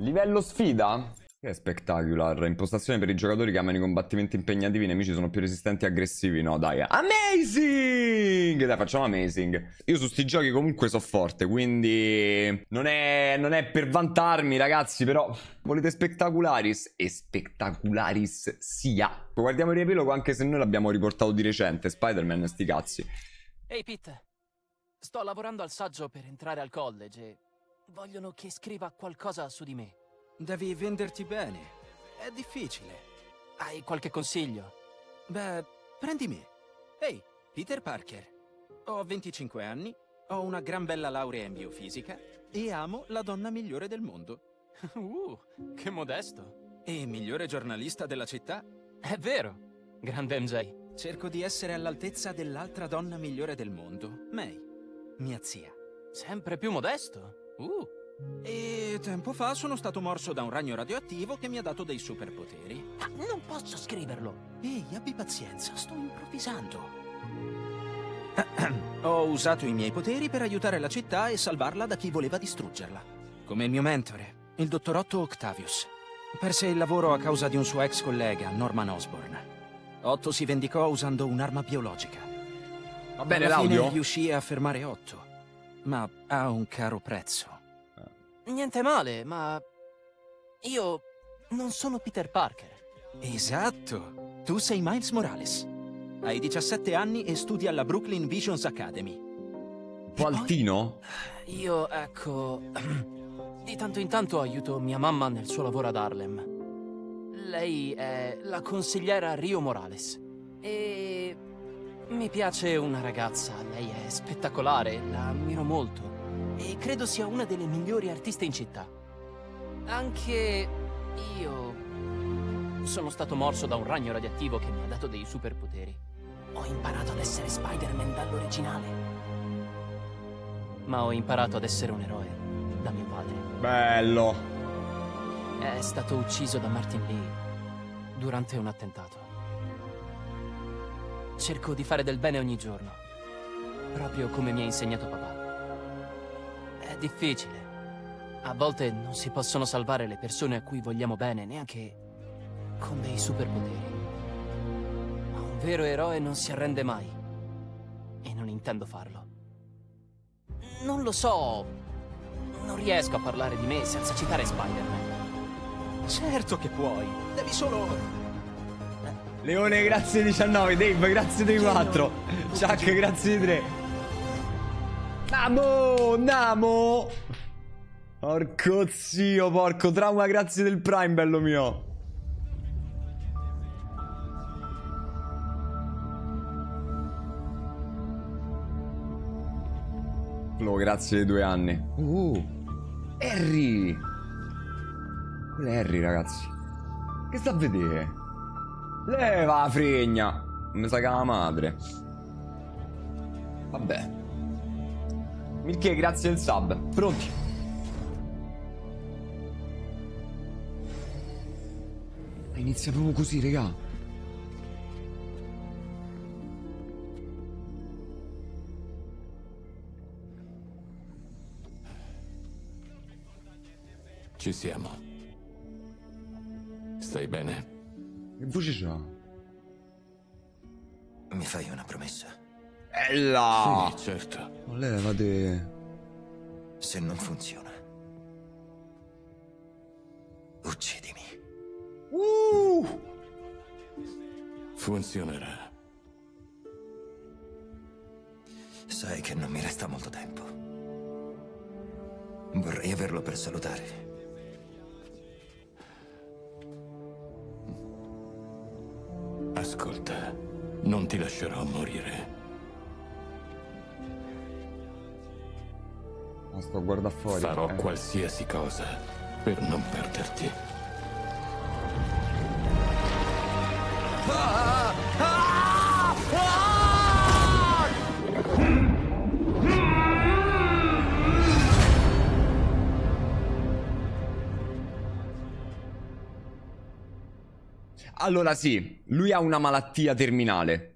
Livello sfida? Che è spectacular? Impostazione per i giocatori che amano i combattimenti impegnativi, i nemici sono più resistenti e aggressivi. No, dai. Amazing! Dai, facciamo amazing. Io su sti giochi comunque so forte, quindi non è per vantarmi, ragazzi, però volete spectacularis? E spectacularis sia. Guardiamo il riepilogo anche se noi l'abbiamo riportato di recente. Spider-Man, sti cazzi. Ehi Pete, sto lavorando al saggio per entrare al college e vogliono che scriva qualcosa su di me. Devi venderti bene. È difficile. Hai qualche consiglio? Beh, prendi me. Ehi, Peter Parker. Ho 25 anni, ho una gran bella laurea in biofisica e amo la donna migliore del mondo. Che modesto. E migliore giornalista della città? È vero, grande MJ. Cerco di essere all'altezza dell'altra donna migliore del mondo, May, mia zia. Sempre più modesto. E tempo fa sono stato morso da un ragno radioattivo che mi ha dato dei superpoteri. Ma non posso scriverlo. Ehi, abbi pazienza, sto improvvisando. Ho usato i miei poteri per aiutare la città e salvarla da chi voleva distruggerla. Come il mio mentore, il dottor Otto Octavius. Perse il lavoro a causa di un suo ex collega, Norman Osborn. Otto si vendicò usando un'arma biologica. Va bene, alla fine l'audio? riuscì a fermare Otto, ma a un caro prezzo. Niente male, ma io non sono Peter Parker. Esatto, tu sei Miles Morales. Hai 17 anni e studi alla Brooklyn Visions Academy. Un po' altino? Io, ecco, di tanto in tanto aiuto mia mamma nel suo lavoro ad Harlem. Lei è la consigliera Rio Morales. E mi piace una ragazza, lei è spettacolare, la ammiro molto. E credo sia una delle migliori artiste in città. Anche io sono stato morso da un ragno radioattivo che mi ha dato dei superpoteri. Ho imparato ad essere Spider-Man dall'originale. Ma ho imparato ad essere un eroe da mio padre. Bello. È stato ucciso da Martin Lee durante un attentato. Cerco di fare del bene ogni giorno, proprio come mi ha insegnato papà. È difficile. A volte non si possono salvare le persone a cui vogliamo bene, neanche con dei superpoteri. Ma un vero eroe non si arrende mai. E non intendo farlo. Non lo so. Non riesco a parlare di me senza citare Spider-Man. Certo che puoi, devi solo... Leone, grazie 19. Dave, grazie dei 4. Chuck, grazie di 3. Namo, Namo. Porco zio, porco trauma, grazie del Prime, bello mio. Flo, grazie dei 2 anni. Harry. Quello è Harry, ragazzi. Che sta a vedere? Leva la fregna. Mi sa che è la madre. Vabbè. Milché, grazie del sub. Pronti? Inizia proprio così, regà. Ci siamo. Stai bene? Che voce c'ha? Mi fai una promessa? Bella! Sì, certo. Ma levate. Se non funziona, uccidimi. Funzionerà. Sai che non mi resta molto tempo. Vorrei averlo per salutare. Ascolta, non ti lascerò morire. Ma sto a guardare fuori. Farò qualsiasi cosa per non perderti. Allora sì, lui ha una malattia terminale.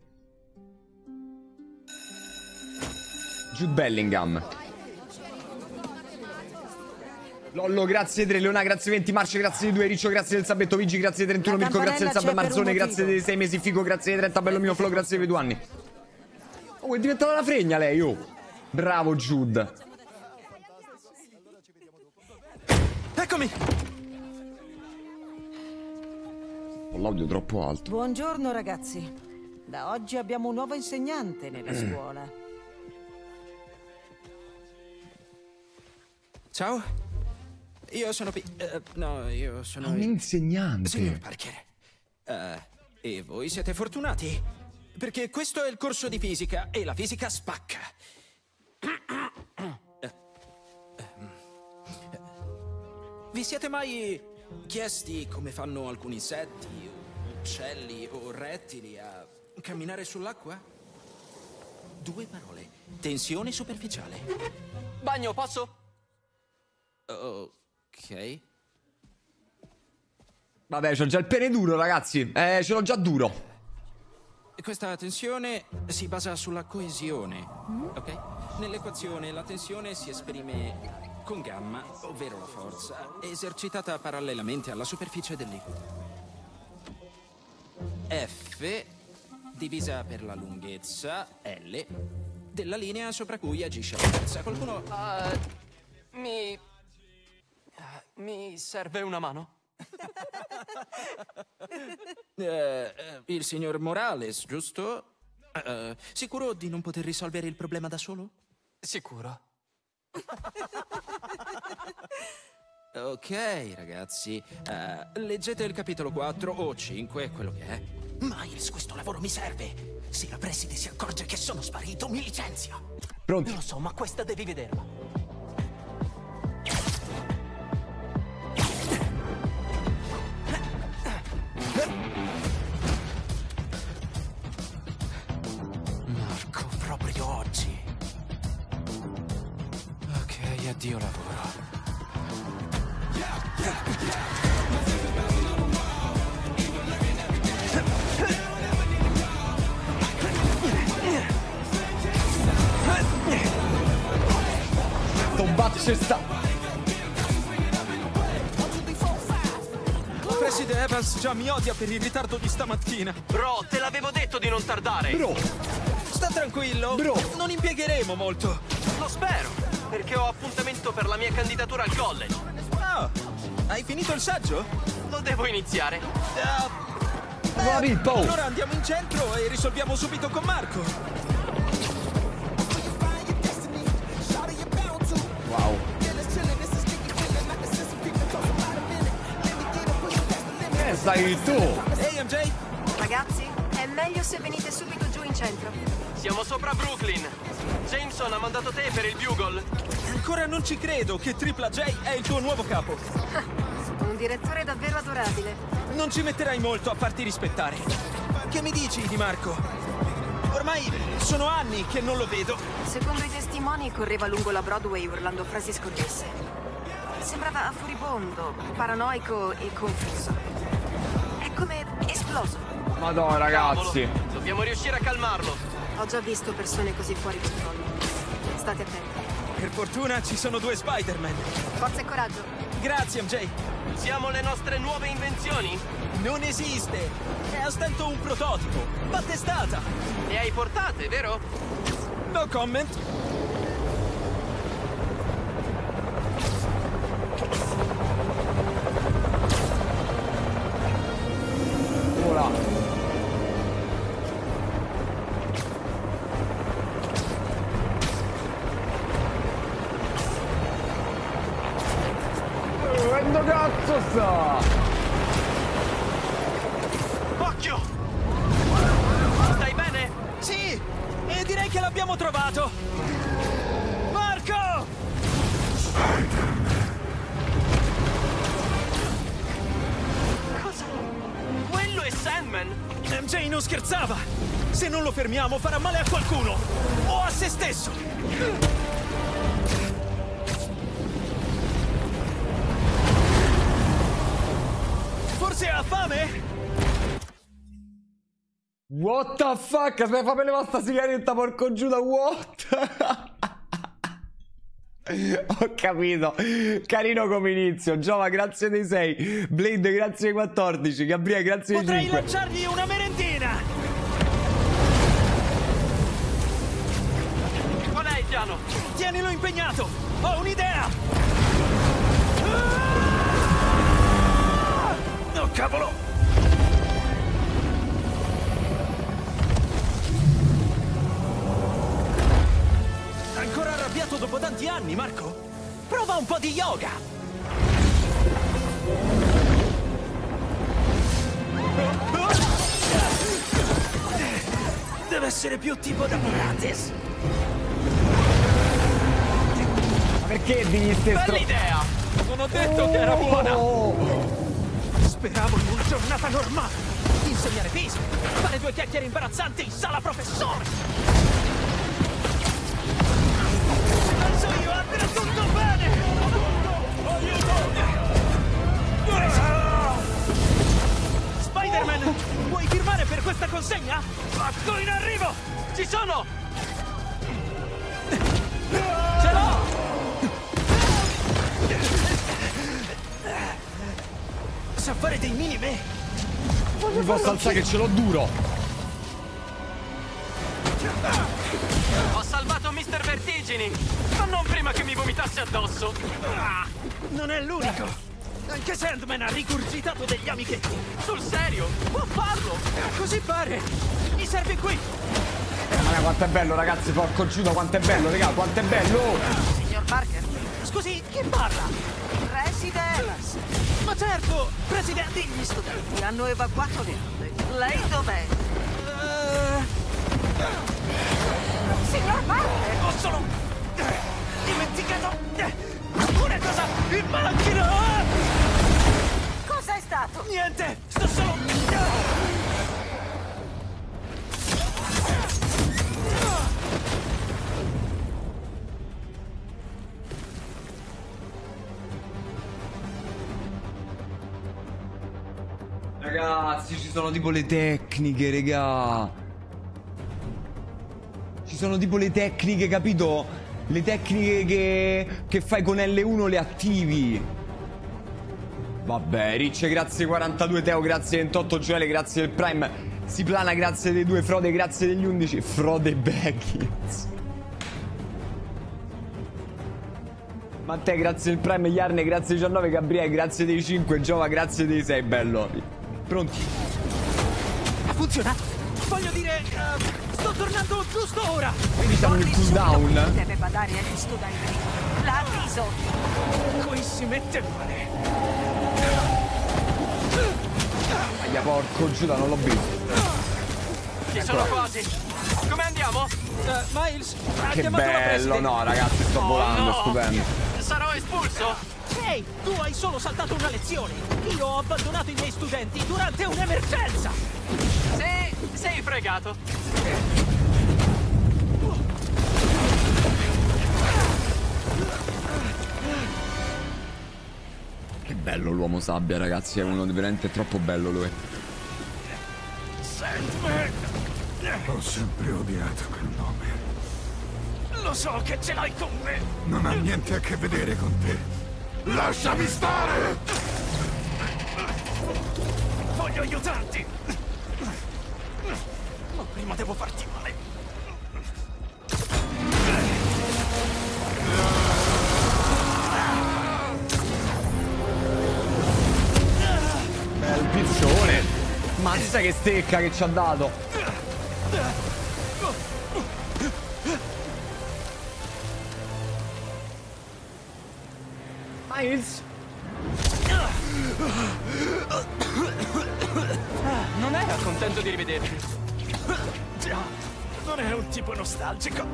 Jude Bellingham. Lollo, grazie 3, Leona, grazie 20, Marce, grazie di 2, Riccio, grazie del sabetto, Vigi, grazie 31, Mirko, grazie del sub, Marzone, grazie dei 6 mesi, Figo, grazie dei 30, bello mio, Flo, grazie dei 2 anni. Oh, è diventata una fregna lei, oh. Bravo, Jude. Eccomi! Ho l'audio troppo alto. Buongiorno ragazzi. Da oggi abbiamo un nuovo insegnante nella scuola. Ciao. Io sono no, io sono Un insegnante. Signor Parker. E voi siete fortunati. Perché questo è il corso di fisica e la fisica spacca. Vi siete mai chiesti come fanno alcuni insetti, uccelli o rettili a camminare sull'acqua? 2 parole. Tensione superficiale. Bagno, posso? Ok. Vabbè, c'ho già il pene duro, ragazzi. Ce l'ho già duro. Questa tensione si basa sulla coesione, ok? Nell'equazione la tensione si esprime con gamma, ovvero la forza, esercitata parallelamente alla superficie del liquido. F divisa per la lunghezza, L, della linea sopra cui agisce la forza. Qualcuno... Mi serve una mano? Il signor Morales, giusto? Sicuro di non poter risolvere il problema da solo? Sicuro. Ok, ragazzi. Leggete il capitolo 4 o 5, quello che è. Miles, questo lavoro mi serve. Se la preside si accorge che sono sparito, mi licenzia. Pronti? Lo so, ma questa devi vederla. Marco, proprio oggi. Ok, addio lavoro. Tombace sta. Preside Evans già mi odia per il ritardo di stamattina. Bro, te l'avevo detto di non tardare. Bro, Sta tranquillo. Bro. Non impiegheremo molto. Lo spero, perché ho appuntamento per la mia candidatura al college. Ah, hai finito il saggio? Lo devo iniziare. nuova Pippo. Allora andiamo in centro e risolviamo subito con Marco. Wow. Che sei tu? Ehi MJ, Ragazzi, è meglio se venite subito giù in centro. Siamo sopra Brooklyn. Jameson ha mandato te per il Bugle. ancora non ci credo che Tripla J è il tuo nuovo capo. Un direttore davvero adorabile. Non ci metterai molto a farti rispettare. Che mi dici di Marco? Ormai sono anni che non lo vedo. Secondo i testimoni correva lungo la Broadway urlando frasi sconnesse. Sembrava furibondo, paranoico e confuso. È come esploso. Madonna, ragazzi. Cavolo, dobbiamo riuscire a calmarlo. Ho già visto persone così fuori controllo. State attenti. Per fortuna ci sono 2 Spider-Man. Forza e coraggio. Grazie, MJ. Siamo le nostre nuove invenzioni? Non esiste. È a stento un prototipo. Va testata. Le hai portate, vero? No comment. Ora. Quando cazzo sta? Occhio! Stai bene? Sì, e direi che l'abbiamo trovato. Marco! Cosa? Quello è Sandman! MJ non scherzava. Se non lo fermiamo farà male a qualcuno. O a se stesso. Forse ha fame? What the fuck? Aspetta, fammi levare sta sigaretta, porco Giuda, what? Ho capito. Carino come inizio. Giova, grazie dei 6. Blade, grazie dei 14. Gabriele, grazie dei 5. Potrei lanciargli una merendina. Qual è il piano? Tienilo impegnato. Ho un'idea. Oh, cavolo. Ancora arrabbiato dopo tanti anni, Marco? Prova un po' di yoga! Deve essere più tipo da Pilates. Ma perché digli stesso? Bella idea! Non ho detto che era buona! Speravo in una giornata normale. Insegnare fisica, fare 2 chiacchiere imbarazzanti in sala professore. Penso io andrà tutto bene! Spider-Man, vuoi firmare per questa consegna? Pacco in arrivo! Ci sono! Ce l'ho! Sa fare dei mini me? Mi posso alzare che ce l'ho duro. Ho salvato Mr. Vertigini! Ma non prima che mi vomitasse addosso! Non è l'unico! Anche Sandman ha rigurgitato degli amichetti! Sul serio? Può farlo! Così pare! Mi serve qui! Ma quanto è bello, ragazzi, porco Giuda, quanto è bello, raga, quanto è bello! Signor Parker, Scusi, chi parla? President! Ma certo! Presidente! Gli studenti hanno evacuato le aule. Lei dov'è? Signor Parker! Ho solo dimenticato una cosa in macchina! Cos'è stato? Niente! Sto solo... Ragazzi, ci sono tipo le tecniche, raga. Ci sono tipo le tecniche, capito? Le tecniche che fai con L1 le attivi. Vabbè, Ricci, grazie 42, Teo, grazie 28, Gioele, grazie del Prime. Si plana, grazie dei 2, Frode, grazie degli 11. Frode Baggins. Matteo, grazie del Prime, Yarne, grazie 19, Gabriele, grazie dei 5, Giova, grazie dei 6, bello. Pronti? Ha funzionato! Voglio dire, sto tornando giusto ora! Quindi siamo nel cooldown. Deve badare agli studenti. L'avviso! Qui si mette male! Aia, porco Giuda, non l'ho visto. Ci sono quasi! Come andiamo? Miles, ha Che chiamato la bello, preside. no, ragazzi, sto volando, no. stupendo. Sarò espulso? Ehi, tu hai solo saltato una lezione! Io ho abbandonato i miei studenti durante un'emergenza! Sì, sei fregato. Che bello l'uomo sabbia, ragazzi, è uno veramente troppo bello lui. Sandman! Ho sempre odiato quel nome. Lo so che ce l'hai con me! Non ha niente a che vedere con te. Lasciami stare! Voglio aiutarti! Ma prima devo farti male. Bel piccione. Mazza che stecca che ci ha dato. Miles. Non era contento di rivederti. Già, non è un tipo nostalgico.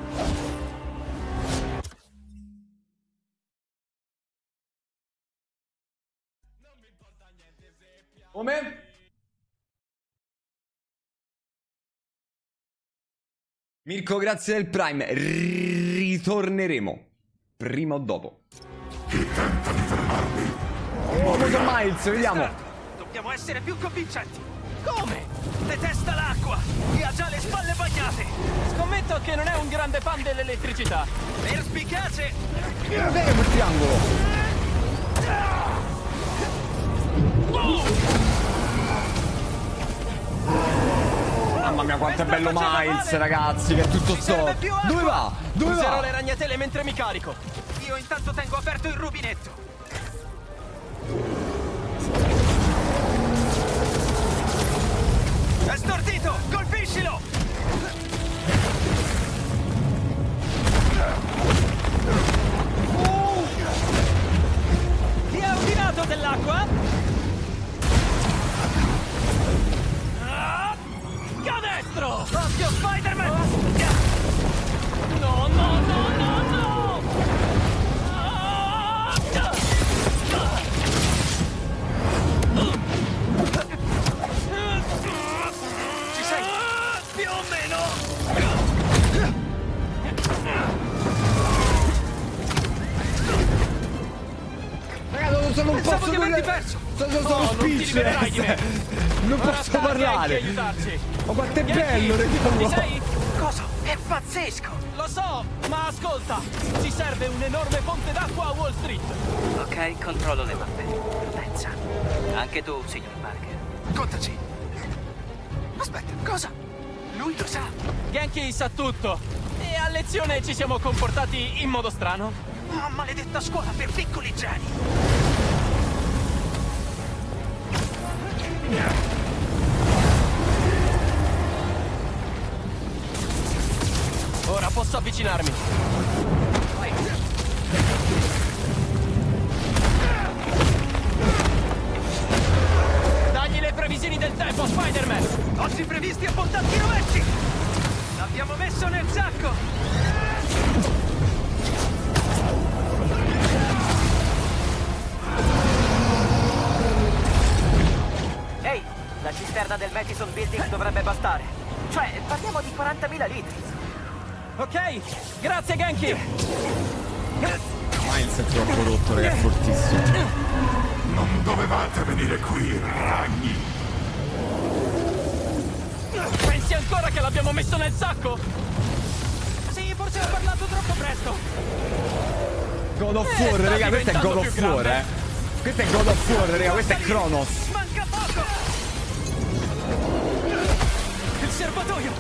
Come? Mirko, grazie del Prime. Ritorneremo. Prima o dopo. Oh, Miles, vediamo. Dobbiamo essere più convincenti. Come? Detesta l'acqua e ha già le spalle bagnate. Scommetto che non è un grande fan dell'elettricità. Perspicace. Non è quel triangolo. Mamma mia, quanto è bello Miles, ragazzi, che è tutto sto. Dove va? Dove Userò va? le ragnatele mentre mi carico. Io intanto tengo aperto il rubinetto. È stordito! Colpiscilo! Ti ha ordinato dell'acqua? Canestro! Occhio Spider-Man! No, no, no, no, no! Ah! Ci sei? Più o meno! Ragazzi, non Pensavo posso di averti dire. perso! Sono non ti libererai di me. Non Ora posso sta a Genki parlare. aiutarci. Ma quanto è Genki, bello, ci sei? Cosa? È pazzesco! Lo so, ma ascolta, ci serve un'enorme fonte d'acqua a Wall Street. Ok, controllo le mappe. Prudenza. Anche tu, signor Parker. Contaci! Aspetta, cosa? Lui lo sa! Genki sa tutto. E a lezione ci siamo comportati in modo strano. Oh, maledetta scuola per piccoli geni! Ora posso avvicinarmi. Dagli le previsioni del tempo, Spider-Man! Oggi previsti abbondanti rovesci! L'abbiamo messo nel sacco! Ehi, la cisterna del Madison Building dovrebbe bastare. Cioè, parliamo di 40.000 litri. Ok, grazie Genki! Miles è troppo rotto, raga, è fortissimo. Non dovevate venire qui, ragni. Pensi ancora che l'abbiamo messo nel sacco? Sì, forse ho parlato troppo presto! God of War, sta raga, questo è God diventando of più War, grande. Questo è God of War, raga, questo è Kronos. Manca poco! Il serbatoio!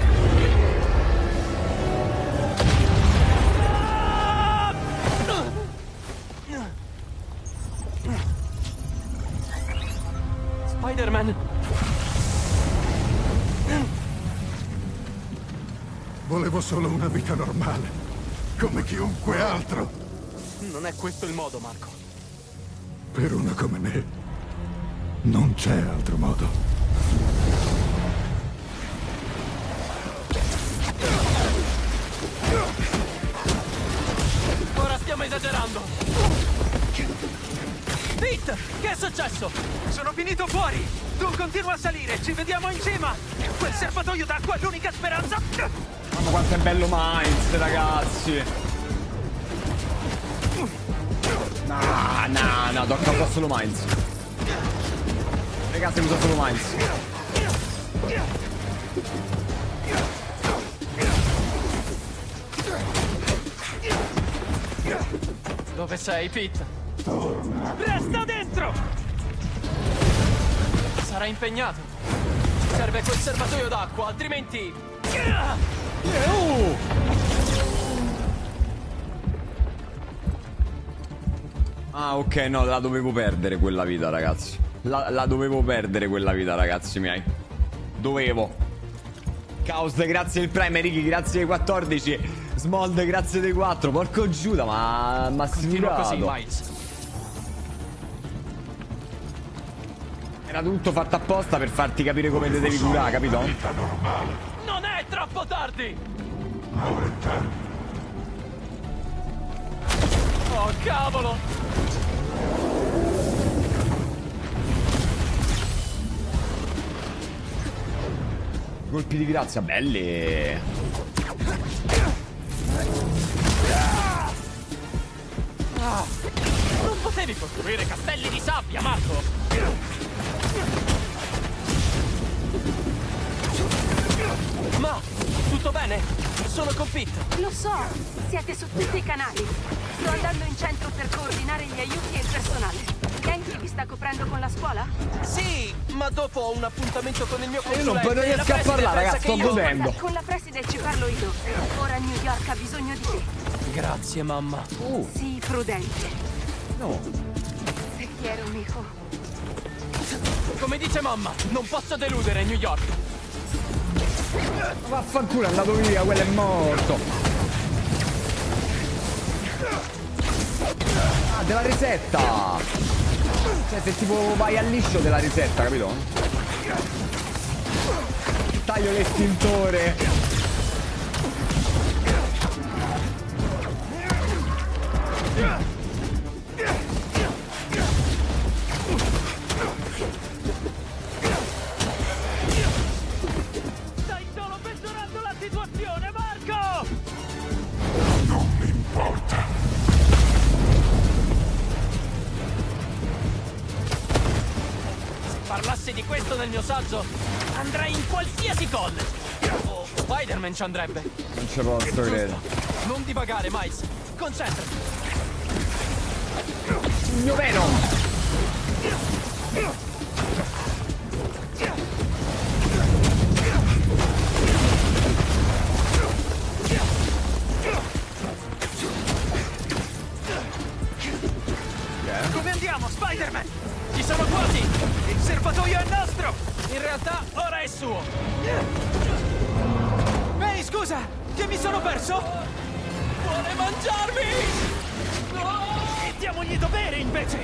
Spider-Man! Volevo solo una vita normale, come chiunque altro. Non è questo il modo, Marco. Per uno come me, non c'è altro modo. Ora stiamo esagerando! Pete, che è successo? Sono finito fuori! Tu continua a salire, ci vediamo in cima! Quel serbatoio d'acqua è l'unica speranza! Mamma quanto è bello Miles, ragazzi. No, tocca usa solo Miles. Ragazzi, usa solo Miles. Dove sei, Pete? Resta dentro! Sarà impegnato. Serve quel serbatoio d'acqua, altrimenti... Ah, ok, no, la dovevo perdere quella vita, ragazzi. La dovevo perdere quella vita, ragazzi miei. Dovevo. Chaos, grazie del Prime, Ricky, grazie dei 14. Smold, grazie dei 4. Porco Giuda, ma Continua così, sfigato. Miles. Era tutto fatto apposta per farti capire come te devi curare, capito? Vita normale. Non è troppo tardi! Oh, cavolo! Colpi di grazia, belli. Non potevi costruire castelli di sabbia, Marco! Ma, tutto bene? Sono con Pete. Lo so, siete su tutti i canali. Sto andando in centro per coordinare gli aiuti e il personale. Yankee vi sta coprendo con la scuola? Sì, ma dopo ho un appuntamento con il mio Io consulente. non riesco a parlare, ragazzi, sto godendo. Guarda, con la preside ci parlo io. Ora New York ha bisogno di te. Grazie, mamma. Sii prudente. No. Te quiero, mijo. Come dice mamma, non posso deludere New York. Vaffanculo, è andato via, quello è morto. Ah, della risetta. Cioè, se tipo vai al liscio della risetta, capito? Taglio l'estintore. Stai solo peggiorando la situazione, Marco! Non mi importa. Se parlassi di questo nel mio saggio, andrei in qualsiasi college. O Spider-Man ci andrebbe. Non ci posso credere. Non divagare, Miles. Concentrati. Il mio Venom. Come andiamo, Spider-Man? Ci siamo quasi! Il serbatoio è nostro! In realtà, ora è suo! Ehi, scusa! Che mi sono perso? Vuole mangiarmi! No! E diamogli dovere, invece!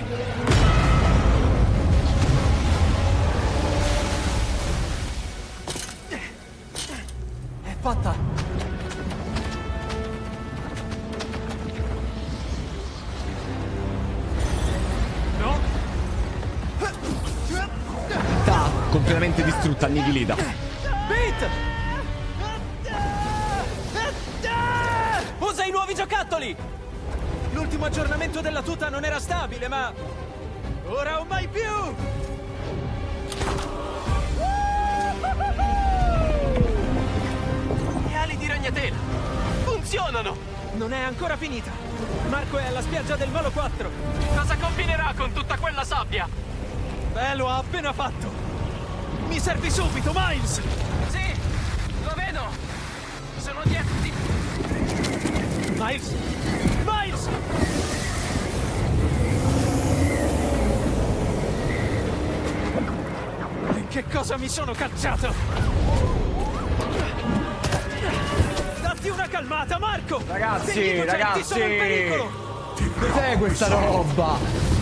È fatta! Completamente distrutta, annichilita. Pete! Usa i nuovi giocattoli! L'ultimo aggiornamento della tuta non era stabile, ma... ora o mai più! Gli ali di ragnatela! Funzionano! Non è ancora finita! Marco è alla spiaggia del Molo 4! Cosa combinerà con tutta quella sabbia? Beh, lo ha appena fatto! Mi servi subito, Miles! Sì, lo vedo! Sono dietro di... Miles! Miles! E che cosa mi sono cacciato? Datti una calmata, Marco! Ragazzi, Degli innocenti ragazzi! sono in pericolo! Cos'è questa roba?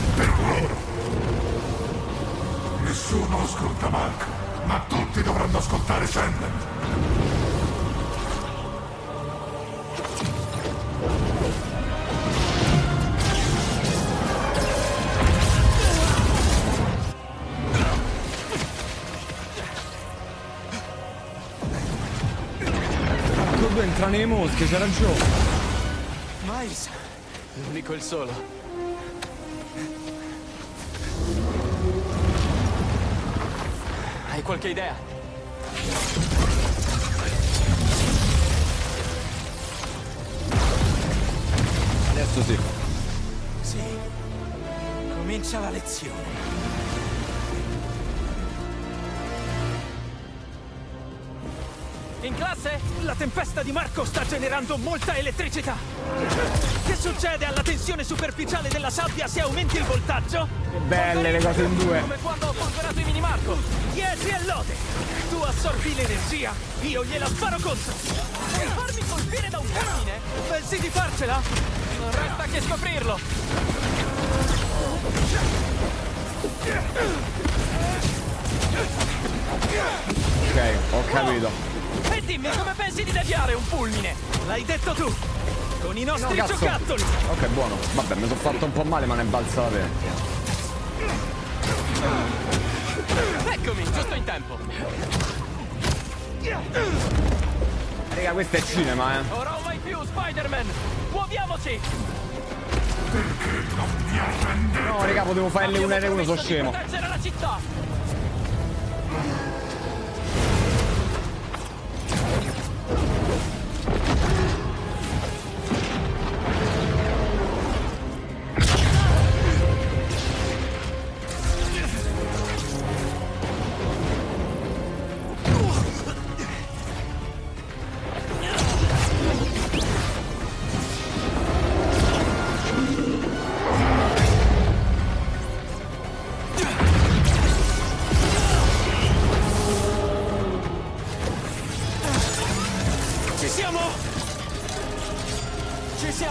Nessuno ascolta Marco, ma tutti dovranno ascoltare Sandman. Marco 2 entra nei mosche, c'ha ragione. Miles! L'unico e il solo. Hai qualche idea? Adesso sì. Sì. Comincia la lezione. In classe? La tempesta di Marco sta generando molta elettricità. Che succede alla tensione superficiale della sabbia se aumenti il voltaggio? Che belle le cose in due. Come quando ho polverato i mini Marco. 10 e lode! Tu assorbi l'energia, io gliela sparo contro. Vuoi farmi colpire da un fulmine? Pensi di farcela? Non resta che scoprirlo. Ok, ho capito. E dimmi come pensi di deviare un fulmine? L'hai detto tu! Con i nostri Cazzo. giocattoli! Ok, buono. Vabbè, mi sono fatto un po' male, ma ne è balza la pena. Eccomi, giusto in tempo! Raga, questo è cinema, eh. Ora o mai più, Spider-Man! Muoviamoci! No, raga, potevo fare L1 R1, sono Abbiamo scemo. proteggere la città!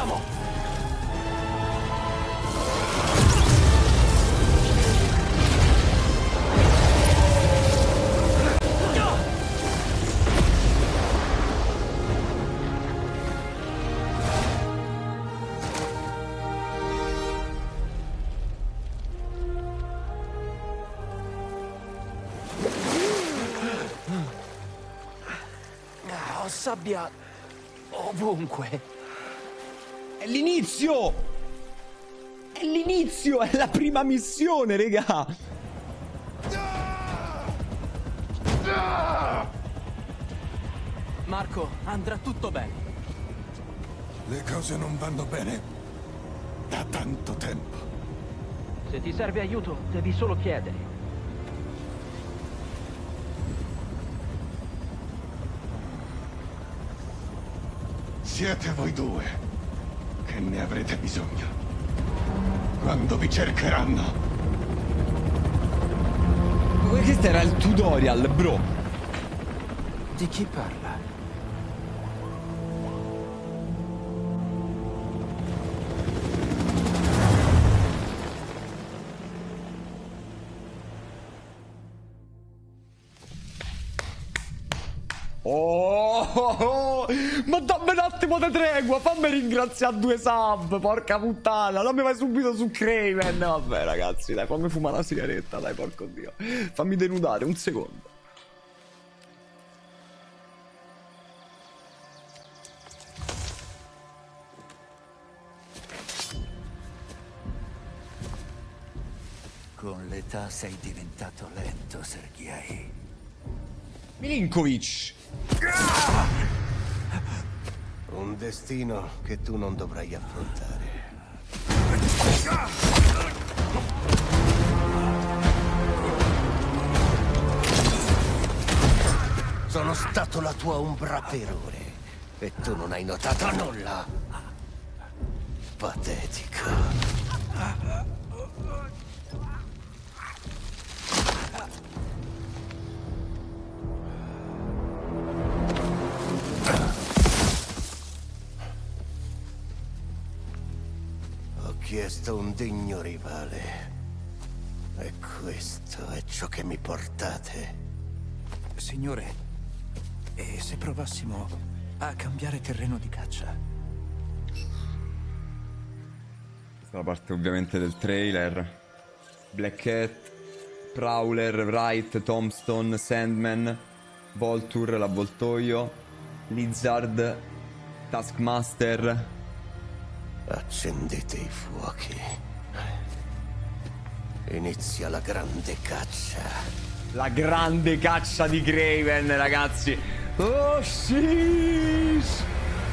andiamo! Ho sabbia ovunque. È l'inizio! È l'inizio! È la prima missione, regà! Marco, andrà tutto bene. Le cose non vanno bene da tanto tempo. Se ti serve aiuto, devi solo chiedere. Siete voi due che ne avrete bisogno. Quando vi cercheranno. Questo era il tutorial, bro. Di chi parla? Oh, ma dammi un attimo di tregua, fammi ringraziare 2 sub, porca puttana, non mi vai subito su Kraven. Vabbè ragazzi, dai, fammi fumare una sigaretta, dai, porco dio. Fammi denudare, un secondo. Con l'età sei diventato lento, Sergei. Milinkovic. Un destino che tu non dovrai affrontare. Sono stato la tua ombra per ore e tu non hai notato nulla. Patetico. Ho chiesto un degno rivale. E questo è ciò che mi portate. Signore, e se provassimo a cambiare terreno di caccia? Questa è la parte ovviamente del trailer. Black Cat, Prowler, Wright, Tombstone, Sandman, Volture, l'avvoltoio, Lizard, Taskmaster. Accendete i fuochi. Inizia la grande caccia. La grande caccia di Kraven, ragazzi. Oh, sheesh.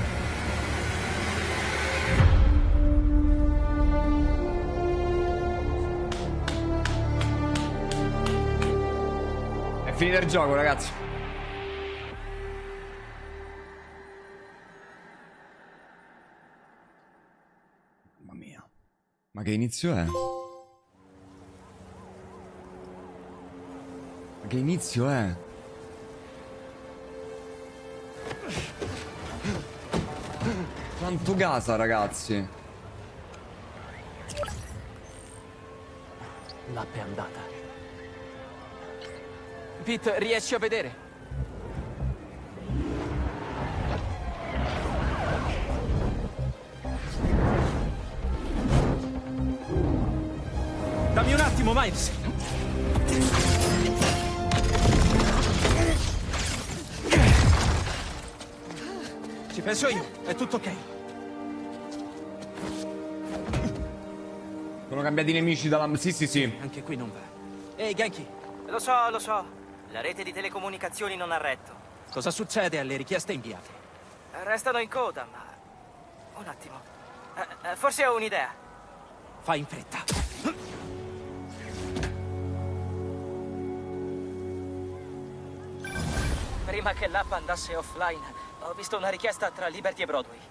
È finito il gioco, ragazzi. Mamma mia. Ma che inizio è? Che inizio è? Quanto gasa, ragazzi. L'app è andata. Pete, riesci a vedere? Dammi un attimo, Miles. Ci penso io, è tutto ok. Sono cambiati i nemici dalla... Sì, sì, sì. Anche qui non va. Ehi, Genki, Lo so. La rete di telecomunicazioni non ha retto. cosa succede alle richieste inviate? Restano in coda, ma... Un attimo. Forse ho un'idea. Fai in fretta. Prima che l'app andasse offline, ho visto una richiesta tra Liberty e Broadway.